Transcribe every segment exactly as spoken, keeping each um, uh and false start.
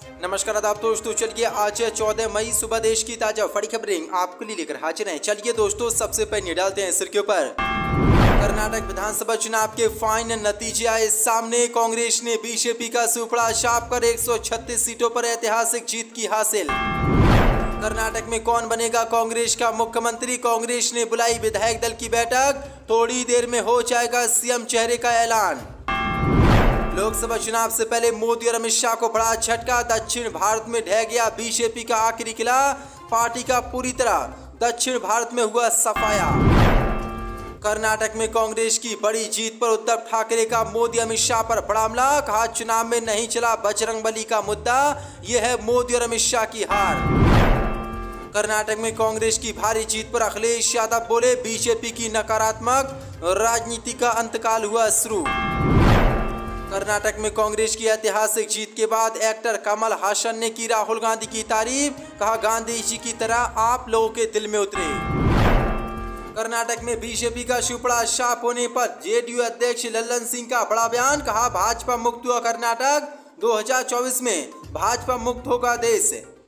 नमस्कार आदाब दोस्तों, चलिए आज है चौदह मई, सुबह देश की ताजा बड़ी खबरें आपके लिए लेकर हाजिर हैं। चलिए दोस्तों, सबसे पहले डालते हैं सिर के ऊपर। कर्नाटक विधानसभा चुनाव के फाइनल नतीजे आए सामने। कांग्रेस ने बीजेपी का सुपड़ा छाप कर एक सौ छत्तीस सीटों पर ऐतिहासिक जीत की हासिल। कर्नाटक में कौन बनेगा कांग्रेस का मुख्यमंत्री? कांग्रेस ने बुलाई विधायक दल की बैठक, थोड़ी देर में हो जाएगा सीएम चेहरे का ऐलान। लोकसभा चुनाव से पहले मोदी और अमित शाह को बड़ा झटका। दक्षिण भारत में ढह गया बीजेपी का आखिरी किला, पार्टी का पूरी तरह दक्षिण भारत में हुआ सफाया। कर्नाटक में कांग्रेस की बड़ी जीत पर उद्धव ठाकरे का मोदी अमित शाह पर बड़ा हमला। कहा, चुनाव में नहीं चला बजरंगबली का मुद्दा, यह है मोदी और अमित शाह की हार। कर्नाटक में कांग्रेस की भारी जीत पर अखिलेश यादव बोले, बीजेपी की नकारात्मक राजनीति का अंतकाल हुआ शुरू। कर्नाटक में कांग्रेस की ऐतिहासिक जीत के बाद एक्टर कमल हासन ने की राहुल गांधी की तारीफ। कहा, गांधी जी की तरह आप लोगों के दिल में उतरे। कर्नाटक में बीजेपी का सुपड़ा छाप होने पर जेडीयू अध्यक्ष लल्लन सिंह का बड़ा बयान। कहा, भाजपा मुक्त हुआ कर्नाटक, दो हज़ार चौबीस में भाजपा मुक्त होगा देश।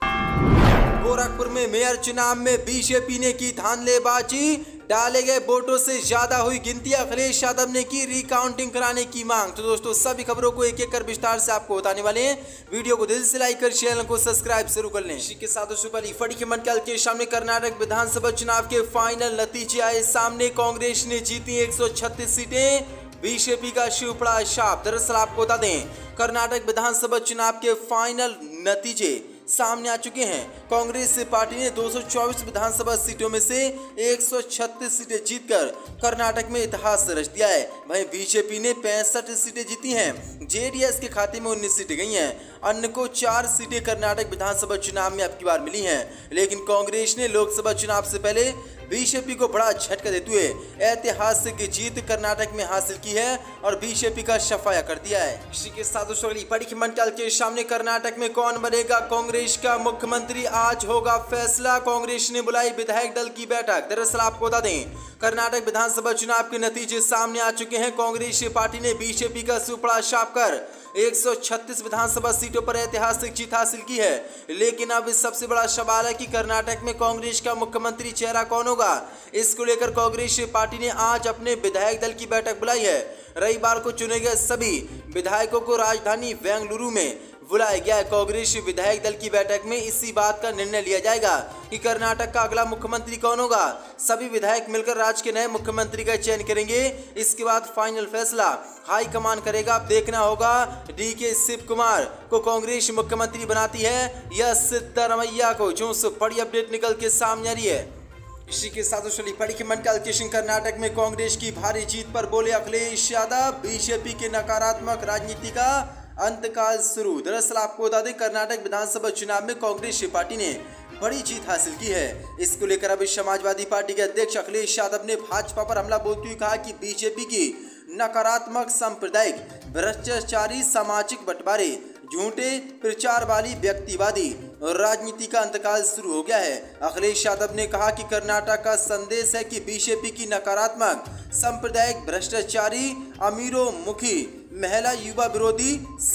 गोरखपुर में मेयर चुनाव में बीजेपी ने की धांधलेबाजी, डाले गए वोटों से ज्यादा हुई गिनती। अखिलेश यादव ने की रिकाउंटिंग कराने की मांग। तो दोस्तों, सभी खबरों को एक एक कर विस्तार से आपको बताने वाले हैं। वीडियो को दिल से लाइक कर चैनल को सब्सक्राइब जरूर कर लें। इसी के साथ सुपर फड़ी के मनकल के सामने कर्नाटक विधानसभा चुनाव के फाइनल नतीजे आए सामने। कांग्रेस ने जीती एक सौ छत्तीस सीटें, बीजेपी का सुपड़ा छाप। दरअसल आपको बता दें, कर्नाटक विधानसभा चुनाव के फाइनल नतीजे सामने आ चुके हैं। कांग्रेस पार्टी ने दो सौ चौबीस विधानसभा सीटों में से एक सौ छत्तीस सीटें जीतकर कर्नाटक में इतिहास रच दिया है। वहीं बीजेपी ने पैंसठ सीटें जीती हैं। जेडीएस के खाते में उन्नीस सीटें गई हैं। अन्य को चार सीटें कर्नाटक विधानसभा चुनाव में अब की बार मिली हैं। लेकिन कांग्रेस ने लोकसभा चुनाव से पहले बीजेपी को बड़ा झटका देते हुए ऐतिहासिक जीत कर्नाटक में हासिल की है और बीजेपी का सफाया कर दिया है। इसी के साथ बड़ी मंडल के सामने कर्नाटक में कौन बनेगा कांग्रेस का मुख्यमंत्री? आज होगा फैसला। कांग्रेस ने बुलाई विधायक दल की बैठक। दरअसल आपको बता दें, कर्नाटक विधानसभा चुनाव के नतीजे सामने आ चुके हैं। कांग्रेस पार्टी ने बीजेपी का सुपड़ा छाप कर एक सौ छत्तीस विधानसभा सीटों पर ऐतिहासिक जीत हासिल की है। लेकिन अब इस सबसे बड़ा सवाल है कि कर्नाटक में कांग्रेस का मुख्यमंत्री चेहरा कौन होगा। इसको लेकर कांग्रेस पार्टी ने आज अपने विधायक दल की बैठक बुलाई है। रविवार को चुने गए सभी विधायकों को राजधानी बेंगलुरु में बुलाया गया है। कांग्रेस विधायक दल की बैठक में इसी बात का निर्णय लिया जाएगा कि कर्नाटक का अगला मुख्यमंत्री कौन होगा। सभी विधायक मिलकर राज्य के नए मुख्यमंत्री का चयन करेंगे। इसके बाद फाइनल फैसला हाईकमान करेगा। अब देखना होगा डी के शिव कुमार को कांग्रेस मुख्यमंत्री बनाती है या सिद्धरामैया को। जो बड़ी अपडेट निकल के सामने आ रही है। इसी के साथ बड़ी मंडल के कर्नाटक में कांग्रेस की भारी जीत पर बोले अखिलेश यादव, बीजेपी के नकारात्मक राजनीति का अंतकाल शुरू। दरअसल आपको बता दें, कर्नाटक विधानसभा चुनाव में कांग्रेस पार्टी ने बड़ी जीत हासिल की है। इसको लेकर अब समाजवादी पार्टी के अध्यक्ष अखिलेश यादव ने भाजपा पर हमला बोलते हुए कहा कि बीजेपी की नकारात्मक सांप्रदायिक भ्रष्टाचारी सामाजिक बंटवारे झूठे प्रचार वाली व्यक्तिवादी राजनीति का अंतकाल शुरू हो गया है। अखिलेश यादव ने कहा कि कर्नाटक का संदेश है कि बीजेपी की नकारात्मक सांप्रदायिक भ्रष्टाचारी अमीरों मुखी महिला युवा विरोधी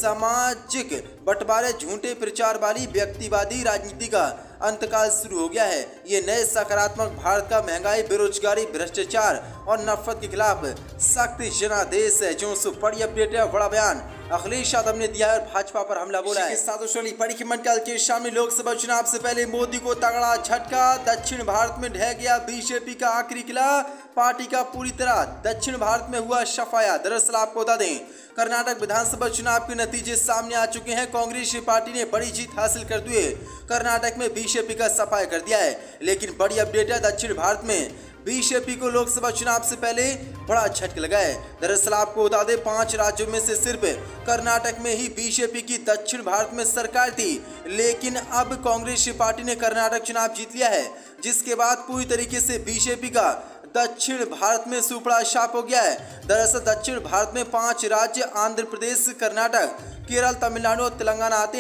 सामाजिक बंटवारे झूठे प्रचार वाली व्यक्तिवादी राजनीति का अंतकाल शुरू हो गया है। ये नए सकारात्मक भारत का महंगाई, बेरोजगारी, भ्रष्टाचार और नफरत के खिलाफ सख्त जनादेश है। जो बड़ी अपडेट है, बड़ा बयान अखिलेश यादव ने दिया है, भाजपा पर हमला बोला है। बड़ी मंडल के सामने लोकसभा चुनाव से पहले मोदी को तगड़ा झटका। दक्षिण भारत में ढह गया बीजेपी का आखिरी किला, पार्टी का पूरी तरह दक्षिण भारत में हुआ सफाया। दरअसल आपको बता दें, कर्नाटक विधानसभा चुनाव के नतीजे सामने आ चुके हैं। कांग्रेस पार्टी ने बड़ी जीत हासिल करते हुए कर्नाटक में बीजेपी का सफाया कर दिया है। लेकिन बड़ी अपडेट है, दक्षिण भारत में बीजेपी को लोकसभा चुनाव से पहले बड़ा झटका लगा है। दरअसल आपको बता दें, पांच राज्यों में से सिर्फ कर्नाटक में ही बीजेपी की दक्षिण भारत में सरकार थी। लेकिन अब कांग्रेस पार्टी ने कर्नाटक चुनाव जीत लिया है, जिसके बाद पूरी तरीके से बीजेपी का दक्षिण भारत में सुपड़ा छाप हो गया है। दरअसल दक्षिण भारत में पांच राज्य आंध्र प्रदेश, कर्नाटक, केरल, तमिलनाडु और तेलंगाना आते हैं।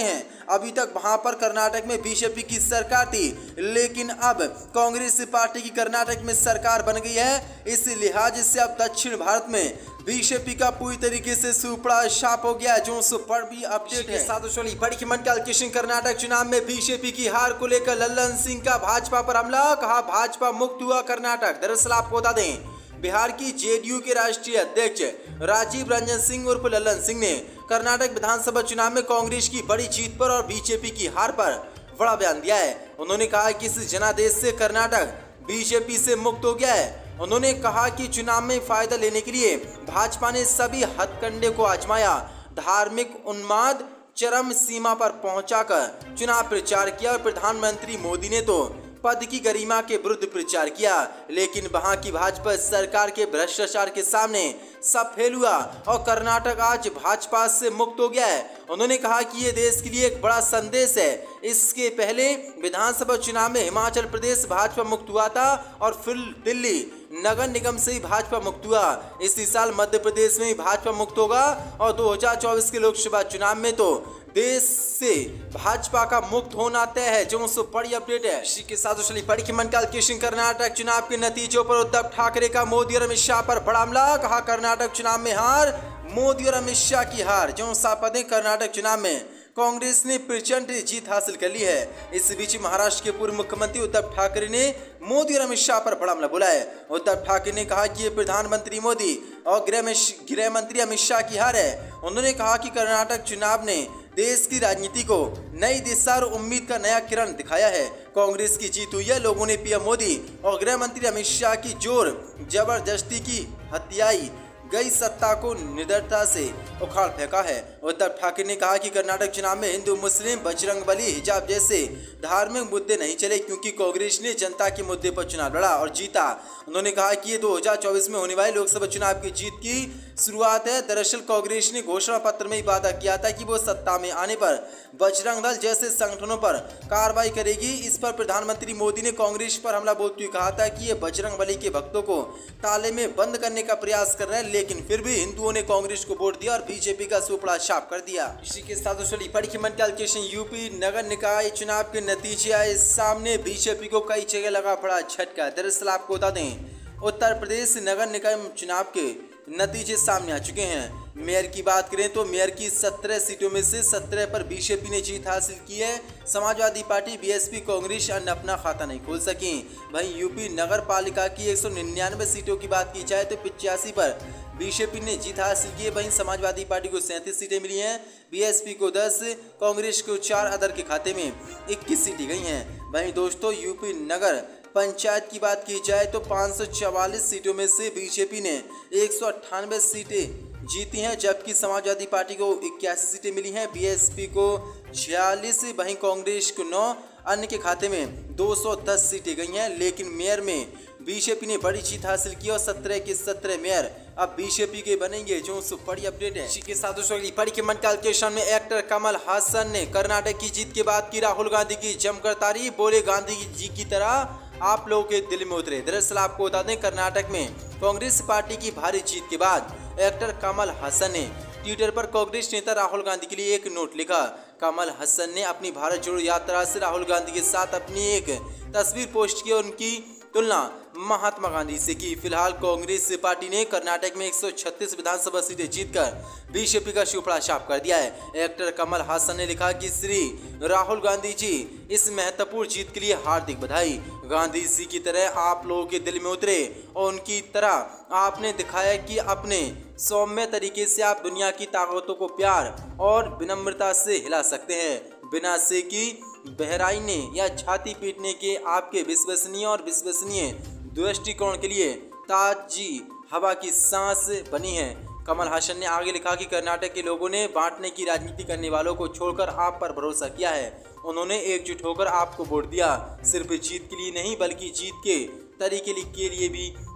अभी तक वहां पर कर्नाटक में बीजेपी की सरकार थी, लेकिन अब कांग्रेस पार्टी की कर्नाटक में सरकार बन गई है। इस लिहाज से अब दक्षिण भारत में बीजेपी का पूरी तरीके से सुपड़ा छाप हो गया, जो उस पर भी अपडेट है। साथ ही बड़ी खबर कैलकुलेशन कर्नाटक चुनाव में बीजेपी की हार को लेकर लल्लन सिंह का भाजपा पर हमला, कहा भाजपा मुक्त हुआ कर्नाटक। दरअसल आपको बता दें, बिहार की जेडीयू के राष्ट्रीय अध्यक्ष राजीव रंजन सिंह उर्फ लल्लन सिंह ने कर्नाटक विधानसभा चुनाव में कांग्रेस की बड़ी जीत पर और बीजेपी की हार पर बड़ा बयान दिया है। उन्होंने कहा कि इस जनादेश से कर्नाटक बीजेपी से मुक्त हो गया है। उन्होंने कहा कि चुनाव में फायदा लेने के लिए भाजपा ने सभी हथकंडे को आजमाया, धार्मिक उन्माद चरम सीमा पर पहुंचाकर चुनाव प्रचार किया और प्रधानमंत्री मोदी ने तो पद की गरिमा के विरुद्ध प्रचार किया, लेकिन वहां की भाजपा सरकार के भ्रष्टाचार के सामने सब फेल हुआ और कर्नाटक आज भाजपा से मुक्त हो गया है। उन्होंने कहा कि ये देश के लिए एक बड़ा संदेश है। इसके पहले विधानसभा चुनाव में हिमाचल प्रदेश भाजपा मुक्त हुआ था और फिर दिल्ली नगर निगम से ही भाजपा मुक्त हुआ। इसी साल मध्य प्रदेश में ही भाजपा मुक्त होगा और दो हजार चौबीस के लोकसभा चुनाव में तो देश से भाजपा का मुक्त होना तय है, जो सो बड़ी अपडेट है। इसी के साथ चलिए बड़ी की कैलकुलेशन कर्नाटक चुनाव के नतीजों पर उद्धव ठाकरे का मोदी और अमित शाह पर बड़ा हमला, कहा कर्नाटक चुनाव में हार, मोदी और अमित शाह की हार। जो सापदे कर्नाटक चुनाव में कांग्रेस ने प्रचंड जीत हासिल कर ली है। इस बीच महाराष्ट्र के पूर्व मुख्यमंत्री उद्धव ठाकरे ने मोदी और अमित शाह पर बड़ा हमला बोला है। उद्धव ठाकरे ने कहा कि ये प्रधानमंत्री मोदी और गृह गृह मंत्री अमित शाह की हार है। उन्होंने कहा कि कर्नाटक चुनाव ने देश की राजनीति को नई दिशा और उम्मीद का नया किरण दिखाया है। कांग्रेस की जीत हुई है। लोगों ने पीएम मोदी और गृह मंत्री अमित शाह की जोर जबरदस्ती की हत्याई गई सत्ता को निडरता से उखाड़ फेंका है। उद्धव ठाकरे ने कहा कि कर्नाटक चुनाव में हिंदू मुस्लिम बजरंगबली हिजाब जैसे धार्मिक मुद्दे नहीं चले, क्योंकि कांग्रेस ने जनता के मुद्दे पर चुनाव लड़ा और जीता। उन्होंने कहा कि ये दो हजार चौबीस में होने वाले लोकसभा चुनाव की जीत की शुरुआत है। दरअसल कांग्रेस ने घोषणा पत्र में वादा किया था कि वो सत्ता में आने पर बजरंग दल जैसे संगठनों पर कार्रवाई करेगी। इस पर प्रधानमंत्री मोदी ने कांग्रेस पर हमला बोलते हुए कहा था कि ये बजरंगबली के भक्तों को ताले में बंद करने का प्रयास कर रहे हैं, लेकिन फिर भी हिंदुओं ने कांग्रेस को वोट दिया और बीजेपी का सुपड़ा छाप कर दिया। इसी के साथ कैलकुलेशन यूपी नगर निकाय चुनाव के नतीजे आए सामने, बीजेपी को कई जगह लगा पड़ा झटका। दरअसल आपको बता दें, उत्तर प्रदेश नगर निकाय चुनाव के नतीजे सामने आ चुके हैं। मेयर की बात करें तो मेयर की सत्रह सीटों में से सत्रह पर बीजेपी ने जीत हासिल की है। समाजवादी पार्टी, बीएसपी, कांग्रेस अन्य अपना खाता नहीं खोल सकी। वहीं यूपी नगर पालिका की एक सौ निन्यानवे सीटों की बात की जाए तो पिचासी पर बीजेपी ने जीत हासिल की है। वहीं समाजवादी पार्टी को सैंतीस सीटें मिली हैं, बीएसपी को दस, कांग्रेस को चार, अदर के खाते में इक्कीस सीटें गई हैं। वहीं दोस्तों यूपी नगर पंचायत की बात की जाए तो पाँच सौ चवालीस सीटों में से बीजेपी ने एक सौ अट्ठानवे सीटें जीती हैं, जबकि समाजवादी पार्टी को इक्यासी सीटें मिली हैं, बीएसपी को छियालीस, वहीं कांग्रेस को नौ, अन्य के खाते में दो सौ दस सीटें गई हैं। लेकिन मेयर में बीजेपी ने बड़ी जीत हासिल की और सत्रह के सत्रह मेयर अब बीजेपी के बनेंगे, जो बड़ी अपडेट है। इसी के साथ बड़ी के मन कैलकुलेशन में एक्टर कमल हासन ने कर्नाटक की जीत के बाद की राहुल गांधी की जमकर तारीफ, बोले गांधी जी की तरह आप लोगों के दिल में उतरे। दरअसल आपको बता दें, कर्नाटक में कांग्रेस पार्टी की भारी जीत के बाद एक्टर कमल हासन ने ट्विटर पर कांग्रेस नेता राहुल गांधी के लिए एक नोट लिखा। कमल हासन ने अपनी भारत जोड़ो यात्रा से राहुल गांधी के साथ अपनी एक तस्वीर पोस्ट की और उनकी तुलना महात्मा गांधी से की। फिलहाल कांग्रेस पार्टी ने कर्नाटक में एक सौ छत्तीस विधानसभा सीटें जीतकर बीजेपी का सुपड़ा छाप कर दिया है। एक्टर कमल हासन ने लिखा कि श्री राहुल गांधी जी, इस महत्वपूर्ण जीत के लिए हार्दिक बधाई। गांधी जी की तरह आप लोगों के दिल में उतरे और उनकी तरह आपने दिखाया कि अपने सौम्य तरीके से आप दुनिया की ताकतों को प्यार और विनम्रता से हिला सकते हैं, बिना से की बहराइने या छाती पीटने के। आपके विश्वसनीय और विश्वसनीय दृष्टिकोण के लिए ताजी हवा की सांस बनी है। कमल हासन ने आगे लिखा कि कर्नाटक के लोगों ने बांटने की राजनीति करने वालों को छोड़कर आप पर भरोसा किया है। उन्होंने एकजुट होकर आपको वोट दिया, सिर्फ जीत के लिए नहीं बल्कि जीत के तरीके के लिए भी।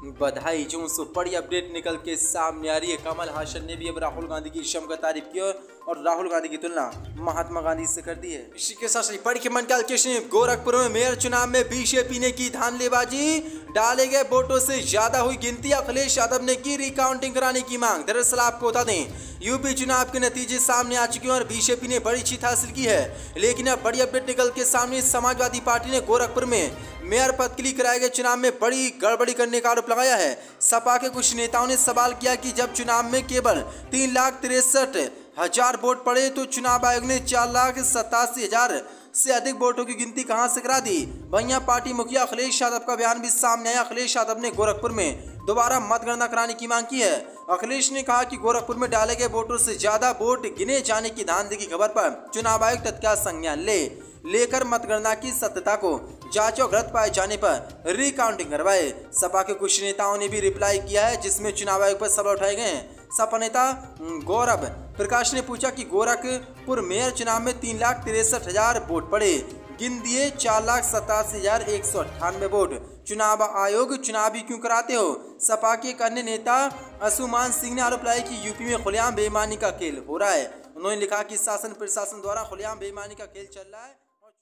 बधाई। जो सो बड़ी अपडेट निकल के सामने आ रही है। कमल हासन ने भी अब राहुल गांधी की क्षमता तारीफ की और राहुल गांधी की तुलना महात्मा गांधी से कर दी है। इसी के साथ बड़ी के मन गोरखपुर में मेयर चुनाव में बीजेपी ने की धांधलेबाजी, डाले गए वोटों से ज्यादा हुई गिनती। अखिलेश यादव ने की रिकाउंटिंग कराने की मांग। दरअसल आपको बता दें, यूपी चुनाव के नतीजे सामने आ चुके हैं और बीजेपी ने बड़ी जीत हासिल की है। लेकिन अब बड़ी अपडेट निकल के सामने, समाजवादी पार्टी ने गोरखपुर में मेयर पद के लिए कराए गए चुनाव में बड़ी गड़बड़ी करने का आरोप लगाया है। सपा के कुछ नेताओं ने सवाल किया कि जब चुनाव में केवल तीन लाख तिरसठ हजार वोट पड़े तो चुनाव आयोग ने चार लाख सतासी हजार से अधिक वोटों की गिनती कहां से करा दी। वहीं पार्टी मुखिया अखिलेश यादव का बयान भी सामने आया। अखिलेश यादव ने गोरखपुर में दोबारा मतगणना कराने की मांग की है। अखिलेश ने कहा कि गोरखपुर में डाले गए वोटों से ज्यादा वोट गिने जाने की धांधली की खबर पर चुनाव आयोग तत्काल संज्ञान ले लेकर मतगणना की सत्यता को जांच और गलत पाए जाने पर रिकाउंटिंग करवाए। सपा के कुछ नेताओं ने भी रिप्लाई किया है, जिसमें चुनाव आयोग पर सवाल उठाए गए हैं। सपा नेता गौरव प्रकाश ने पूछा कि गोरखपुर मेयर चुनाव में तीन लाख तिरसठ हजार वोट पड़े, गिन दिए चार लाख सतासी हजार एक सौ अट्ठानवे वोट। चुनाव आयोग चुनाव ही क्यों कराते हो? सपा के एक अन्य नेता असुमान सिंह ने आरोप लगाया कि यूपी में खुलेआम बेईमानी का खेल हो रहा है। उन्होंने लिखा कि शासन प्रशासन द्वारा खुलेआम बेईमानी का खेल चल रहा है।